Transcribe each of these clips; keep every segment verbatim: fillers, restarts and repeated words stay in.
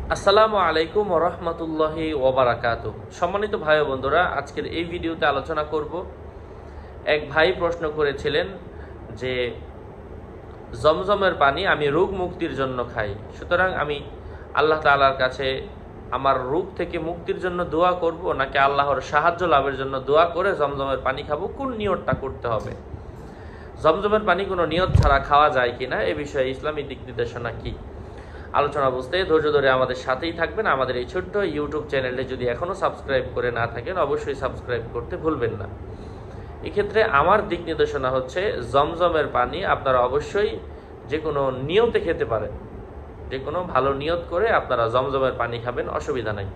আসসালামু আলাইকুম ওয়া রাহমাতুল্লাহি ওয়া বারাকাতুহু। সম্মানিত ভাই ও বন্ধুরা, আজকের এই ভিডিওতে আলোচনা করব। এক ভাই প্রশ্ন করেছিলেন যে জমজমের পানি আমি রোগ মুক্তির জন্য খাই, সুতরাং আমি আল্লাহ তাআলার কাছে আমার রোগ থেকে মুক্তির জন্য দোয়া করব নাকি আল্লাহর সাহায্য লাভের জন্য দোয়া করে জমজমের পানি খাবো, কোন নিয়তটা করতে হবে? জমজমের পানি কোনো নিয়ত ছাড়া খাওয়া যায় কিনা, এ বিষয়ে ইসলামী দিক নির্দেশনা কি, আলোচনা বুঝতে ধৈর্য ধরে আমাদের সাথেই থাকবেন। আমাদের এই ছোট্ট ইউটিউব চ্যানেলটি যদি এখনও সাবস্ক্রাইব করে না থাকেন, অবশ্যই সাবস্ক্রাইব করতে ভুলবেন না। এক্ষেত্রে আমার দিক নির্দেশনা হচ্ছে, জমজমের পানি আপনারা অবশ্যই যে কোনো নিয়তে খেতে পারেন, যে কোনো ভালো নিয়ত করে আপনারা জমজমের পানি খাবেন, অসুবিধা নাই।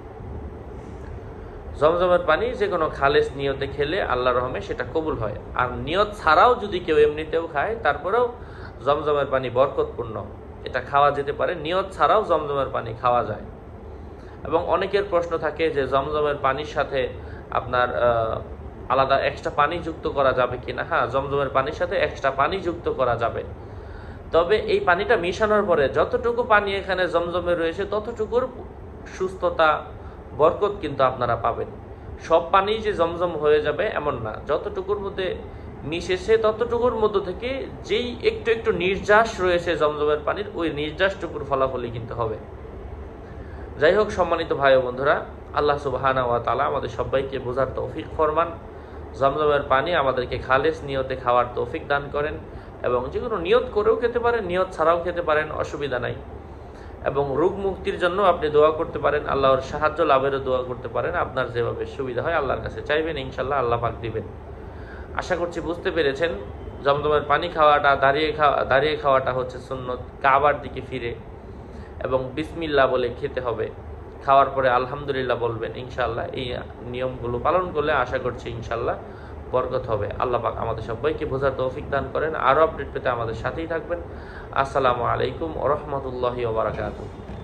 জমজমের পানি যে কোনো খালেস নিয়তে খেলে আল্লাহর রহমে সেটা কবুল হয়। আর নিয়ত ছাড়াও যদি কেউ এমনিতেও খায়, তারপরেও জমজমের পানি বরকতপূর্ণ, এটা খাওয়া যেতে পারে। নিয়ত ছাড়াও জমজমের পানি খাওয়া যায়। এবং অনেকের প্রশ্ন থাকে যে জমজমের পানির সাথে আপনার আলাদা এক্সট্রা পানি যুক্ত করা যাবে কিনা। হ্যাঁ, জমজমের পানির সাথে এক্সট্রা পানি যুক্ত করা যাবে, তবে এই পানিটা মিশানোর পরে যতটুকু পানি এখানে জমজমে রয়েছে ততটুকুর সুস্থতা, বরকত কিন্তু আপনারা পাবেন। সব পানি যে জমজম হয়ে যাবে এমন না, যতটুকুর মধ্যে মিশেছে ততটুকুর মধ্য থেকে যেই একটু একটু নির্যাস রয়েছে জমজমের পানির, ওই নির্যাসটুকুর ফলাফলই কিন্তু হবে। যাই হোক, সম্মানিত ভাই ও বন্ধুরা, আল্লাহ সুবহানাহু ওয়া তাআলা আমাদের সবাইকে বোঝার তৌফিক ফরমান। জমজমের পানি আমাদেরকে খালেস নিয়তে খাওয়ার তৌফিক দান করেন, এবং যে কোনো নিয়ত করেও খেতে পারেন, নিয়ত ছাড়াও খেতে পারেন, অসুবিধা নাই। এবং রোগ মুক্তির জন্য আপনি দোয়া করতে পারেন, আল্লাহর সাহায্য লাভেরও দোয়া করতে পারেন। আপনার যেভাবে সুবিধা হয় আল্লাহর কাছে চাইবেন, ইনশাল্লাহ আল্লাহ পাক দিবেন। আশা করছি বুঝতে পেরেছেন। জমজমের পানি খাওয়াটা, দাঁড়িয়ে খাওয়া দাঁড়িয়ে খাওয়াটা হচ্ছে সুন্নত, কাবার দিকে ফিরে, এবং বিসমিল্লাহ বলে খেতে হবে। খাওয়ার পরে আলহামদুলিল্লাহ বলবেন। ইনশাআল্লাহ এই নিয়মগুলো পালন করলে আশা করছি ইনশাআল্লাহ বরকত হবে। আল্লাহ পাক আমাদের সবাইকে বোঝার তৌফিক দান করেন। আরও আপডেট পেতে আমাদের সাথেই থাকবেন। আসসালামু আলাইকুম ওয়া রাহমাতুল্লাহি ওয়া বারাকাতুহু।